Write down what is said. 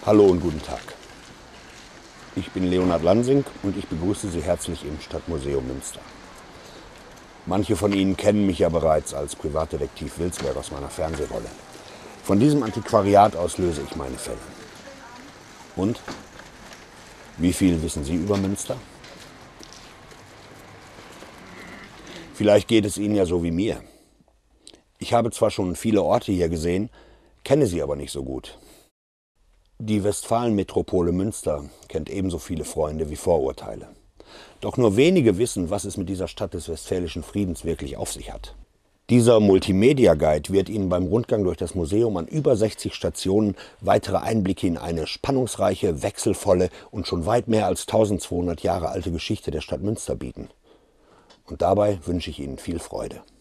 Hallo und guten Tag. Ich bin Leonhard Lansing und ich begrüße Sie herzlich im Stadtmuseum Münster. Manche von Ihnen kennen mich ja bereits als Privatdetektiv Wilsberg aus meiner Fernsehrolle. Von diesem Antiquariat aus löse ich meine Fälle. Und? Wie viel wissen Sie über Münster? Vielleicht geht es Ihnen ja so wie mir. Ich habe zwar schon viele Orte hier gesehen, kenne sie aber nicht so gut. Die Westfalenmetropole Münster kennt ebenso viele Freunde wie Vorurteile. Doch nur wenige wissen, was es mit dieser Stadt des Westfälischen Friedens wirklich auf sich hat. Dieser Multimedia-Guide wird Ihnen beim Rundgang durch das Museum an über 60 Stationen weitere Einblicke in eine spannungsreiche, wechselvolle und schon weit mehr als 1200 Jahre alte Geschichte der Stadt Münster bieten. Und dabei wünsche ich Ihnen viel Freude.